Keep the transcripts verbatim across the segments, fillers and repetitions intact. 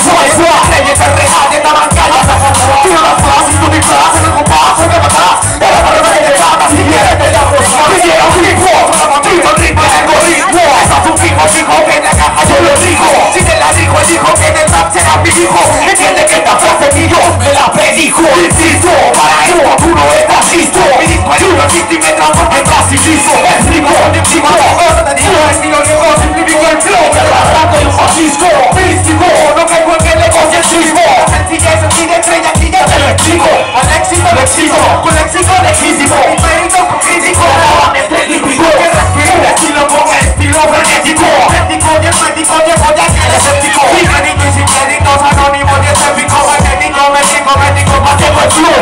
suave, suave. Leyes del real de Tabancaya. Tú no las vas y tú ni vas en el compaso me matas. Era para que te matas si quieres te llamo. Te quiero un ritmo, ritmo, ritmo, tengo ritmo. Eso es un fijo, fijo, que en la caja yo lo digo. Si te la dijo el hijo que en el rap será mi hijo. Entiende que esta frase ni yo me la predijo. Insisto, para esto tú no estás listo. Mi disco es uno, y me transformo en pacifismo. Explico, explico, yo estilo nuevo, simplifico el flow. Me lo arranco y un fascisco, místico. No caigo en el egocentrismo. Sencillez, sencilla estrella, aquí ya te lo explico. Al éxito lo exijo, con éxito legítimo. Un mérito con crítico, nuevamente típico. Que respiro el estilo con estilo frenético. Ético, diezmético, llevo ya que eres escéptico. Y crédito y sin créditos, anónimo y escéptico. Magnético, mético, mético, mateo el flow.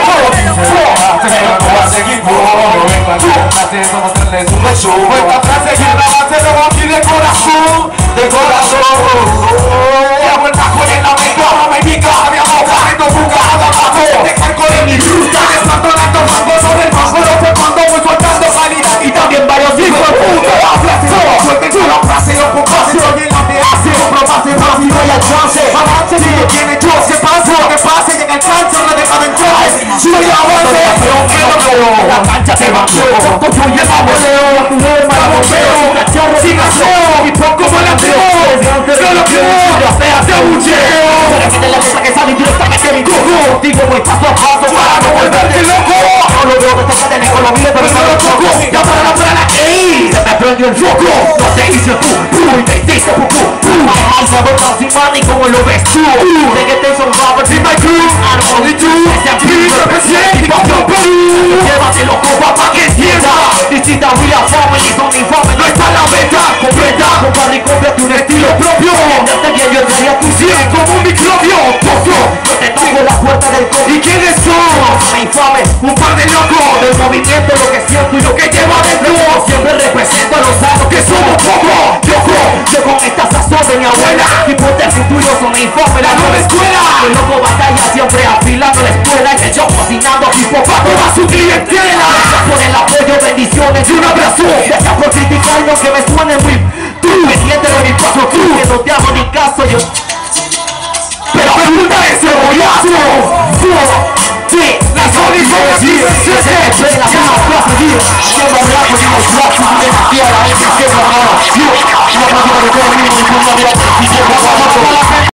Pero no va a seguir por vamos a hacerles un beso. Esta frase es la base de aquí de corazón, de corazón. La vuelta con el lamento, me pica, me aboca, me toca, me abajo. Dejar con mi ruta, desmantelando mango sobre el mango. No sé cuándo voy soltando calidad y también varios hijos de puta. La frase, suelten con la frase, no compase. Oye la te hace, comprobase más y no hay alcance. Avance, si lo tiene yo, se pase, lo que pase, llega el cáncer, no deja de entrar. Si no hay avance, la cancha te batió. Construye el baboleo, tu norma, la bombeo. Cacharro, sin aseo, y poco volanteo. Solo que ya te hace bucheo. Pero que te la cosa que sale directamente de mi cojo. Digo voy paso a paso para no volverte loco. No lo veo que te queden con lo mío, pero no lo toco. Ya para la plana, ey, se me prendió el foco. No te hice tú, tú, y te hiciste pupu. Ay, se abordan sin money como lo ves tú. De que te son robbers in my crew. I'm only two, S M P represent, hip hop your Perú. Llévatelo copa pa' que entienda. Distinta we are family, son informes, no está la venta. Completa, compara y cómprate un estilo propio. Entenderte bien, yo entraría tu cien como un microbio. Poco, yo te traigo la puerta del COVID. ¿Y quiénes son? Me infame, un par de locos. Del movimiento, lo que siento y lo que lleva dentro. Siempre represento a los sanos que somos pocos. Yoco, yo con esta sazón de mi abuela. Hipótesis tuyos son me informe, la nueva escuela. El loco batalla siempre afilando la escuela. Y yo cocinando hip hop a toda su clientela. Gracias por el apoyo, bendiciones y un abrazo. Gracias por criticarnos que me suene muy tú. Pendiente de mi paso tú, que no te hago ni caso yo. Pero pregunta ese cebollazo. Sí, la solución es sí, sí, sí. Pero la misma clase, tío. Siempre hablamos de los brazos y de la tierra. Es que se va a dar. Yo, yo no quiero que todo el mundo me ponga de la